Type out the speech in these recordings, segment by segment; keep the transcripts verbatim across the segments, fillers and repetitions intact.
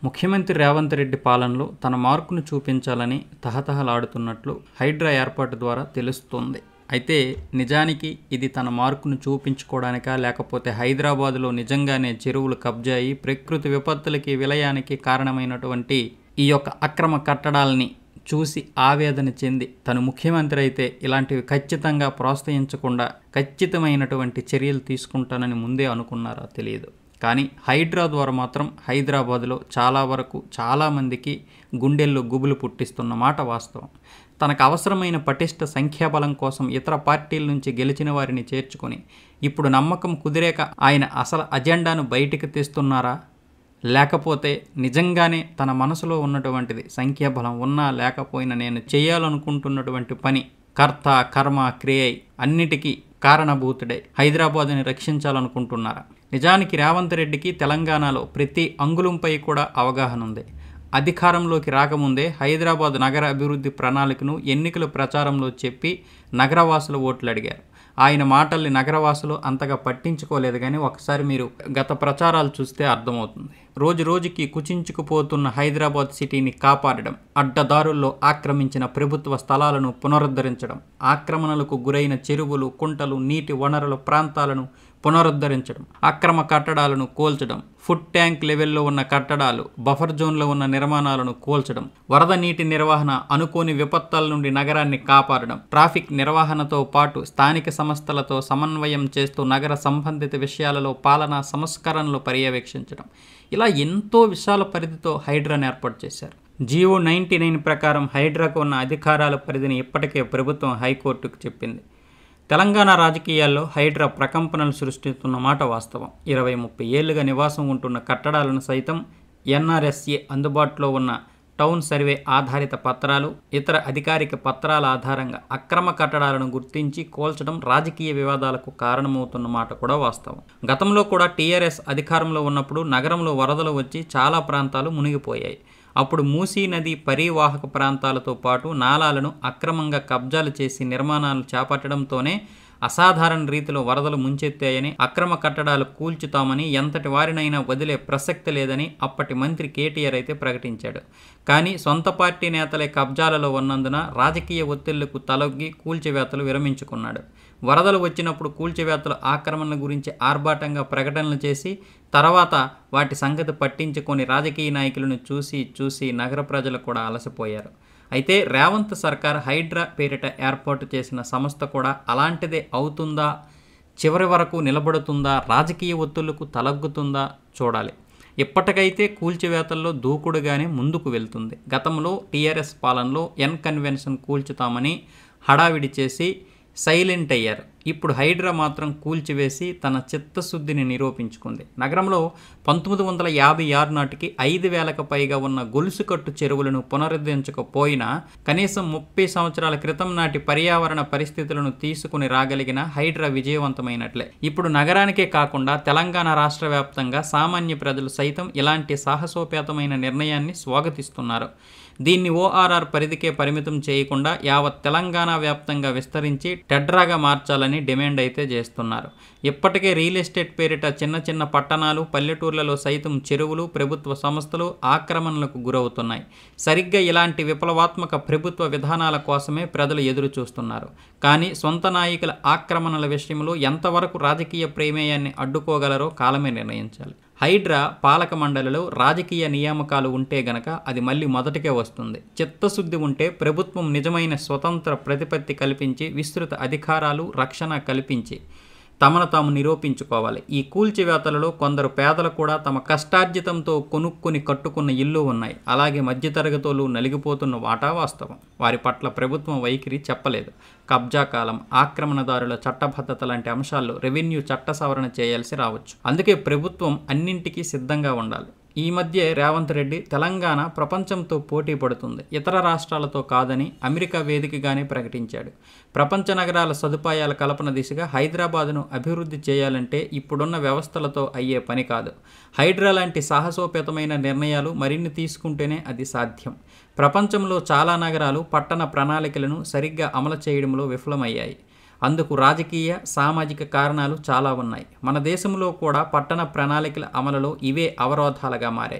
ముఖ్యమంత్రి రేవంత్ రెడ్డి పాలనలో తన మార్కును చూపించాలని తహతహలాడుతున్నట్లు హైడ్రా ఏర్పాటు ద్వారా తెలుస్తోంది. అయితే నిజానికి ఇది తన మార్కును చూపించుకోవడానికా, లేకపోతే హైదరాబాదులో నిజంగానే చెరువులు కబ్జా అయి ప్రకృతి విపత్తులకి విలయానికి కారణమైనటువంటి ఈ యొక్క అక్రమ కట్టడాలని చూసి ఆవేదన చెంది తను ముఖ్యమంత్రి అయితే ఇలాంటివి ఖచ్చితంగా ప్రోత్సహించకుండా ఖచ్చితమైనటువంటి చర్యలు తీసుకుంటానని ముందే అనుకున్నారా తెలియదు. కానీ హైడ్రా ద్వారా మాత్రం హైదరాబాదులో చాలా వరకు చాలామందికి గుండెల్లో గుబులు పుట్టిస్తున్న మాట వాస్తవం. తనకు అవసరమైన పటిష్ట సంఖ్యాబలం కోసం ఇతర పార్టీల నుంచి గెలిచిన వారిని చేర్చుకొని ఇప్పుడు నమ్మకం కుదిరేక ఆయన అసలు అజెండాను బయటికి తెస్తున్నారా, లేకపోతే నిజంగానే తన మనసులో ఉన్నటువంటిది సంఖ్యాబలం ఉన్నా లేకపోయినా నేను చేయాలనుకుంటున్నటువంటి పని కర్త కర్మ క్రియ అన్నిటికీ కారణభూతుడై హైదరాబాదుని రక్షించాలనుకుంటున్నారా? నిజానికి రేవంత్ రెడ్డికి తెలంగాణలో ప్రతి అంగుళంపై కూడా అవగాహన ఉంది. అధికారంలోకి రాకముందే హైదరాబాద్ నగర అభివృద్ధి ప్రణాళికను ఎన్నికల ప్రచారంలో చెప్పి నగరవాసుల ఓట్లు అడిగారు. ఆయన మాటల్ని నగరవాసులు అంతగా పట్టించుకోలేదు. కానీ ఒకసారి మీరు గత ప్రచారాలు చూస్తే అర్థమవుతుంది. రోజు రోజుకి కుచించుకుపోతున్న హైదరాబాద్ సిటీని కాపాడడం, అడ్డదారుల్లో ఆక్రమించిన ప్రభుత్వ స్థలాలను పునరుద్ధరించడం, ఆక్రమణలకు గురైన చెరువులు, కుంటలు, నీటి వనరుల ప్రాంతాలను పునరుద్ధరించడం, అక్రమ కట్టడాలను కూల్చడం, ఫుడ్ ట్యాంక్ లెవెల్లో ఉన్న కట్టడాలు, బఫర్ జోన్లో ఉన్న నిర్మాణాలను కూల్చడం, వరద నీటి నిర్వహణ, అనుకోని విపత్తుల నుండి నగరాన్ని కాపాడడం, ట్రాఫిక్ నిర్వహణతో పాటు స్థానిక సంస్థలతో సమన్వయం చేస్తూ నగర సంబంధిత విషయాలలో పాలనా సంస్కరణలు పర్యవేక్షించడం, ఇలా ఎంతో విశాల పరిధితో హైడ్రాను ఏర్పాటు చేశారు. జియో నైంటీ నైన్ ప్రకారం హైడ్రాకు ఉన్న అధికారాల పరిధిని ఇప్పటికే ప్రభుత్వం హైకోర్టుకు చెప్పింది. తెలంగాణ రాజకీయాల్లో హైడ్రా ప్రకంపనలు సృష్టిస్తున్న మాట వాస్తవం. ఇరవై ముప్పై ఏళ్లుగా నివాసం ఉంటున్న కట్టడాలను సైతం ఎన్ఆర్ఎస్ఏ అందుబాటులో ఉన్న టౌన్ సర్వే ఆధారిత పత్రాలు, ఇతర అధికారిక పత్రాల ఆధారంగా అక్రమ కట్టడాలను గుర్తించి కోల్చడం రాజకీయ వివాదాలకు కారణమవుతున్న మాట కూడా వాస్తవం. గతంలో కూడా టీఆర్ఎస్ అధికారంలో ఉన్నప్పుడు నగరంలో వరదలు వచ్చి చాలా ప్రాంతాలు మునిగిపోయాయి. అప్పుడు మూసీ నది పరీవాహక ప్రాంతాలతో పాటు నాలాలను అక్రమంగా కబ్జాలు చేసి నిర్మాణాలు చేపట్టడంతోనే అసాధారణ రీతిలో వరదలు ముంచెత్తాయని, అక్రమ కట్టడాలు కూల్చుతామని, ఎంతటి వారినైనా వదిలే ప్రసక్తి లేదని అప్పటి మంత్రి కేటీఆర్ అయితే ప్రకటించాడు. కానీ సొంత పార్టీ నేతలే కబ్జాలలో ఉన్నందున రాజకీయ ఒత్తిళ్లకు తలొగ్గి కూల్చివేతలు విరమించుకున్నాడు. వరదలు వచ్చినప్పుడు కూల్చివేతల ఆక్రమణ గురించి ఆర్భాటంగా ప్రకటనలు చేసి తర్వాత వాటి సంగతి పట్టించుకొని రాజకీయ నాయకులను చూసి చూసి నగర ప్రజలు కూడా అలసిపోయారు. అయితే రేవంత్ సర్కార్ హైడ్రా పేరిట ఏర్పాటు చేసిన సంస్థ కూడా అలాంటిదే అవుతుందా, చివరి వరకు నిలబడుతుందా, రాజకీయ ఒత్తిళ్లకు తలగ్గుతుందా చూడాలి. ఇప్పటికైతే కూల్చివేతల్లో దూకుడుగానే ముందుకు వెళ్తుంది. గతంలో టీఆర్ఎస్ పాలనలో ఎన్ కన్వెన్షన్ కూల్చుతామని హడావిడి చేసి సైలెంట్ అయ్యారు. ఇప్పుడు హైడ్రా మాత్రం కూల్చివేసి తన చిత్తశుద్ధిని నిరూపించుకుంది. నగరంలో పంతొమ్మిది వందల యాభై ఆరు నాటికి ఐదు వేలకు పైగా ఉన్న గొలుసుకట్టు చెరువులను పునరుద్ధరించకపోయినా కనీసం ముప్పై సంవత్సరాల క్రితం నాటి పర్యావరణ పరిస్థితులను తీసుకుని రాగలిగిన హైడ్రా విజయవంతమైనట్లే. ఇప్పుడు నగరానికే కాకుండా తెలంగాణ రాష్ట్ర వ్యాప్తంగా సామాన్య ప్రజలు సైతం ఇలాంటి సాహసోపేతమైన నిర్ణయాన్ని స్వాగతిస్తున్నారు. దీన్ని ఓఆర్ఆర్ పరిధికే పరిమితం చేయకుండా యావత్ తెలంగాణ వ్యాప్తంగా విస్తరించి టెడ్రాగా మార్చాలని డిమాండ్ అయితే చేస్తున్నారు. ఇప్పటికే రియల్ ఎస్టేట్ పేరిట చిన్న చిన్న పట్టణాలు, పల్లెటూర్లలో సైతం చెరువులు, ప్రభుత్వ సంస్థలు ఆక్రమణలకు గురవుతున్నాయి. సరిగ్గా ఇలాంటి విప్లవాత్మక ప్రభుత్వ విధానాల కోసమే ప్రజలు ఎదురు చూస్తున్నారు. కానీ సొంత నాయకుల ఆక్రమణల విషయంలో ఎంతవరకు రాజకీయ ప్రమేయాన్ని అడ్డుకోగలరో కాలమే నిర్ణయించాలి. హైడ్రా పాలక మండలిలో రాజకీయ నియామకాలు ఉంటే గనక అది మళ్ళీ మొదటికే వస్తుంది. చిత్తశుద్ధి ఉంటే ప్రభుత్వం నిజమైన స్వతంత్ర ప్రతిపత్తి కల్పించి విస్తృత అధికారాలు, రక్షణ కల్పించి తమను తాము నిరూపించుకోవాలి. ఈ కూల్చివేతలలో కొందరు పేదలు కూడా తమ కష్టార్జితంతో కొనుక్కుని కట్టుకున్న ఇల్లు ఉన్నాయి. అలాగే మధ్యతరగతులు నలిగిపోతున్న వాటా వాస్తవం. వారి పట్ల ప్రభుత్వం వైఖరి చెప్పలేదు. కబ్జా కాలం, ఆక్రమణదారుల చట్టబద్ధత లాంటి అంశాల్లో రెవెన్యూ చట్ట సవరణ చేయాల్సి రావచ్చు. అందుకే ప్రభుత్వం అన్నింటికీ సిద్ధంగా ఉండాలి. ఈ మధ్య రేవంత్ రెడ్డి తెలంగాణ ప్రపంచంతో పోటీ పడుతుంది, ఇతర రాష్ట్రాలతో కాదని అమెరికా వేదికగానే ప్రకటించాడు. ప్రపంచ నగరాల సదుపాయాల కల్పన దిశగా హైదరాబాదును అభివృద్ధి చేయాలంటే ఇప్పుడున్న వ్యవస్థలతో అయ్యే పని కాదు. హైడ్రా లాంటి సాహసోపేతమైన నిర్ణయాలు మరిన్ని తీసుకుంటేనే అది సాధ్యం. ప్రపంచంలో చాలా నగరాలు పట్టణ ప్రణాళికలను సరిగ్గా అమలు చేయడంలో విఫలమయ్యాయి. అందుకు రాజకీయ సామాజిక కారణాలు చాలా ఉన్నాయి. మన దేశంలో కూడా పట్టణ ప్రణాళికల అమలులో ఇవే అవరోధాలుగా మారాయి.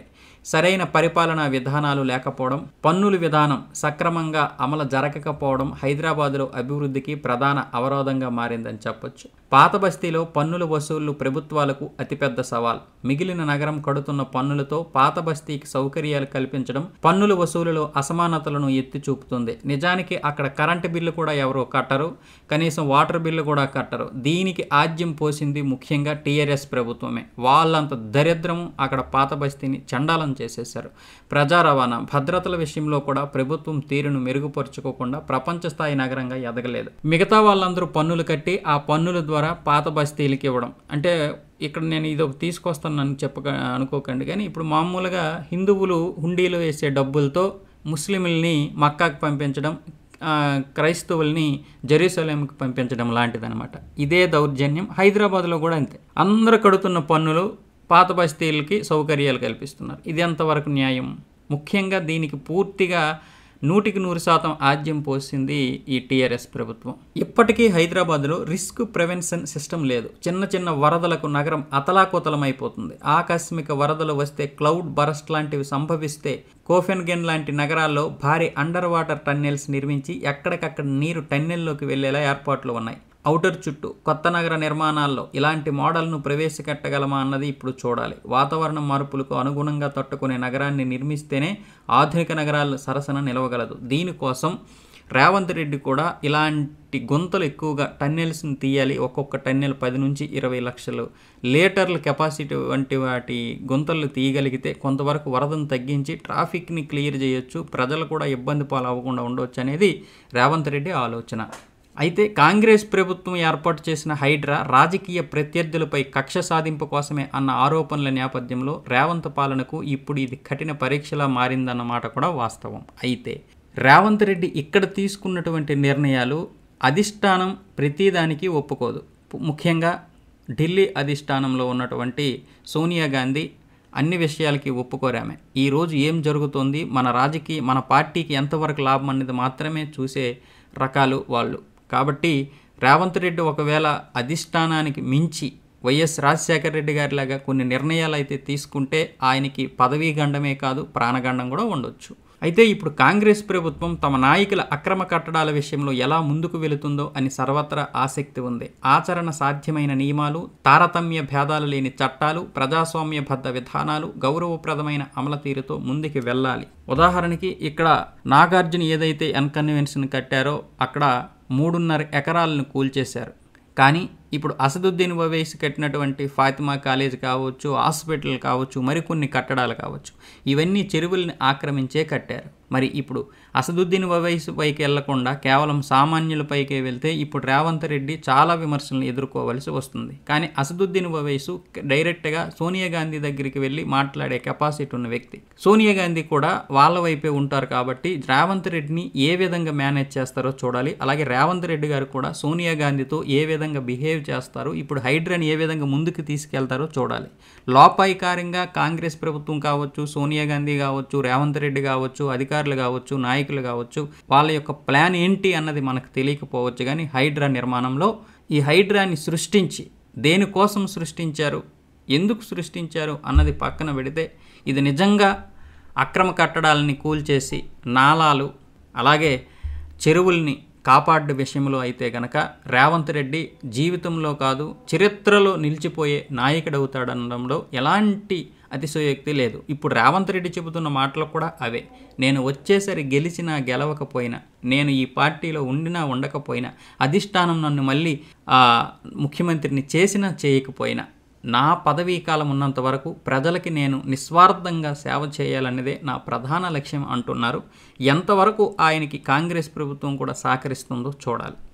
సరైన పరిపాలనా విధానాలు లేకపోవడం, పన్నుల విధానం సక్రమంగా అమలు జరగకపోవడం హైదరాబాద్లో అభివృద్ధికి ప్రధాన అవరోధంగా మారిందని చెప్పొచ్చు. పాత బస్తీలో పన్నుల వసూళ్లు ప్రభుత్వాలకు అతిపెద్ద సవాల్. మిగిలిన నగరం కడుతున్న పన్నులతో పాత బస్తీకి సౌకర్యాలు కల్పించడం పన్నుల వసూలులో అసమానతలను ఎత్తి చూపుతుంది. నిజానికి అక్కడ కరెంటు బిల్లు కూడా ఎవరో కట్టరు, కనీసం వాటర్ బిల్లు కూడా కట్టరు. దీనికి ఆజ్యం పోసింది ముఖ్యంగా టీఆర్ఎస్ ప్రభుత్వమే. వాళ్ళంత దరిద్రము అక్కడ పాత బస్తీని చండాలం చేసేశారు. ప్రజా రవాణా, భద్రతల విషయంలో కూడా ప్రభుత్వం తీరును మెరుగుపరుచుకోకుండా ప్రపంచ స్థాయి నగరంగా ఎదగలేదు. మిగతా వాళ్ళందరూ పన్నులు కట్టి ఆ పన్నుల ద్వారా పాత బస్తీలకి ఇవ్వడం. అంటే ఇక్కడ నేను ఇది ఒక తీసుకొస్తానని చెప్పక అనుకోకండి, కానీ ఇప్పుడు మామూలుగా హిందువులు హుండీలో వేసే డబ్బులతో ముస్లింలని మక్కాకు పంపించడం, క్రైస్తవుల్ని జెరూసలేంకి పంపించడం లాంటిదనమాట. ఇదే దౌర్జన్యం హైదరాబాద్లో కూడా అంతే. అందరూ కడుతున్న పన్నులు పాత బస్తీలకి సౌకర్యాలు కల్పిస్తున్నారు. ఇది ఎంతవరకు న్యాయం? ముఖ్యంగా దీనికి పూర్తిగా నూటికి నూరు శాతం ఆజ్యం పోసింది ఈ టీఆర్ఎస్ ప్రభుత్వం. ఇప్పటికీ హైదరాబాద్లో రిస్క్ ప్రివెన్షన్ సిస్టమ్ లేదు. చిన్న చిన్న వరదలకు నగరం అతలాకుతలమైపోతుంది. ఆకస్మిక వరదలు వస్తే, క్లౌడ్ బరస్ట్ లాంటివి సంభవిస్తే, కోఫెన్గెన్ లాంటి నగరాల్లో భారీ అండర్ వాటర్ టన్నెల్స్ నిర్మించి ఎక్కడికక్కడ నీరు టన్నెల్లోకి వెళ్లేలా ఏర్పాట్లు ఉన్నాయి. ఔటర్ చుట్టూ కొత్త నగర నిర్మాణాల్లో ఇలాంటి మోడల్ను ప్రవేశపెట్టగలమా అన్నది ఇప్పుడు చూడాలి. వాతావరణ మార్పులకు అనుగుణంగా తట్టుకునే నగరాన్ని నిర్మిస్తేనే ఆధునిక నగరాలు సరసన నిలవగలదు. దీనికోసం రేవంత్ రెడ్డి కూడా ఇలాంటి గుంతలు ఎక్కువగా టన్నెల్స్ని తీయాలి. ఒక్కొక్క టన్నెల్ పది నుంచి ఇరవై లక్షలు లీటర్ల కెపాసిటీ వంటి వాటి గుంతలు తీయగలిగితే కొంతవరకు వరదను తగ్గించి ట్రాఫిక్ని క్లియర్ చేయొచ్చు, ప్రజలు కూడా ఇబ్బంది పాలు అవ్వకుండా ఉండవచ్చు అనేది రేవంత్ రెడ్డి ఆలోచన. అయితే కాంగ్రెస్ ప్రభుత్వం ఏర్పాటు చేసిన హైడ్రా రాజకీయ ప్రత్యర్థులపై కక్ష సాధింపు కోసమే అన్న ఆరోపణల నేపథ్యంలో రేవంత్ పాలనకు ఇప్పుడు ఇది కఠిన పరీక్షలా మారిందన్నమాట కూడా వాస్తవం. అయితే రేవంత్ రెడ్డి ఇక్కడ తీసుకున్నటువంటి నిర్ణయాలు అధిష్టానం ప్రతిదానికి ఒప్పుకోదు. ముఖ్యంగా ఢిల్లీ అధిష్టానంలో ఉన్నటువంటి సోనియా గాంధీ అన్ని విషయాలకి ఒప్పుకోరామే. ఈరోజు ఏం జరుగుతోంది, మన రాజకీయ మన పార్టీకి ఎంతవరకు లాభం అనేది మాత్రమే చూసే రకాలు వాళ్ళు. కాబట్టి రేవంత్ రెడ్డి ఒకవేళ అధిష్టానానికి మించి వైఎస్ రాజశేఖర రెడ్డి గారిలాగా కొన్ని నిర్ణయాలు అయితే తీసుకుంటే ఆయనకి పదవీ గండమే కాదు, ప్రాణగండం కూడా ఉండొచ్చు. అయితే ఇప్పుడు కాంగ్రెస్ ప్రభుత్వం తమ నాయకుల అక్రమ కట్టడాల విషయంలో ఎలా ముందుకు వెళుతుందో అని సర్వత్రా ఆసక్తి ఉంది. ఆచరణ సాధ్యమైన నియమాలు, తారతమ్య భేదాలు లేని చట్టాలు, ప్రజాస్వామ్యబద్ధ విధానాలు, గౌరవప్రదమైన అమలు తీరుతో ముందుకు వెళ్ళాలి. ఉదాహరణకి ఇక్కడ నాగార్జున ఏదైతే అన్కన్వెన్షన్ కట్టారో అక్కడ మూడున్నర ఎకరాలను కూల్చేశారు. కానీ ఇప్పుడు అసదుద్దీన్ ఓవైసీ కట్టినటువంటి ఫాతిమా కాలేజ్ కావచ్చు, హాస్పిటల్ కావచ్చు, మరికొన్ని కట్టడాలు కావచ్చు, ఇవన్నీ చెరువుల్ని ఆక్రమించే కట్టారు. మరి ఇప్పుడు అసదుద్దీన్ ఓవైసీ పైకి వెళ్లకుండా కేవలం సామాన్యులపైకే వెళ్తే ఇప్పుడు రేవంత్ రెడ్డి చాలా విమర్శలను ఎదుర్కోవాల్సి వస్తుంది. కానీ అసదుద్దీన్ ఓవైసీ డైరెక్ట్గా సోనియా గాంధీ దగ్గరికి వెళ్ళి మాట్లాడే కెపాసిటీ ఉన్న వ్యక్తి. సోనియా గాంధీ కూడా వాళ్ళ వైపే ఉంటారు. కాబట్టి రేవంత్ రెడ్డిని ఏ విధంగా మేనేజ్ చేస్తారో చూడాలి. అలాగే రేవంత్ రెడ్డి గారు కూడా సోనియా గాంధీతో ఏ విధంగా బిహేవ్ చేస్తారు, ఇప్పుడు హైడ్రాని ఏ విధంగా ముందుకు తీసుకెళ్తారో చూడాలి. లోపాయికారంగా కాంగ్రెస్ ప్రభుత్వం కావచ్చు, సోనియా గాంధీ కావచ్చు, రేవంత్ రెడ్డి కావచ్చు, అధికారులు కావచ్చు, నాయకులు కావచ్చు, వాళ్ళ యొక్క ప్లాన్ ఏంటి అన్నది మనకు తెలియకపోవచ్చు. కానీ హైడ్రా నిర్మాణంలో ఈ హైడ్రాని సృష్టించి దేనికోసం సృష్టించారు, ఎందుకు సృష్టించారు అన్నది పక్కన పెడితే ఇది నిజంగా అక్రమ కట్టడాలని కూల్చేసి నాలాలు అలాగే చెరువుల్ని కాపాడే విషయంలో అయితే గనక రేవంత్ రెడ్డి జీవితంలో కాదు చరిత్రలో నిలిచిపోయే నాయకుడవుతాడనడంలో ఎలాంటి అతిశయోక్తి లేదు. ఇప్పుడు రేవంత్ రెడ్డి చెబుతున్న మాటలు కూడా అవే. నేను వచ్చేసరి గెలిచినా గెలవకపోయినా, నేను ఈ పార్టీలో ఉండినా ఉండకపోయినా, అధిష్టానం నన్ను మళ్ళీ ముఖ్యమంత్రిని చేసినా చేయకపోయినా, నా పదవీ కాలం ఉన్నంత వరకు ప్రజలకి నేను నిస్వార్థంగా సేవ చేయాలన్నదే నా ప్రధాన లక్ష్యం అంటున్నారు. ఎంతవరకు ఆయనకి కాంగ్రెస్ ప్రభుత్వం కూడా సహకరిస్తుందో చూడాలి.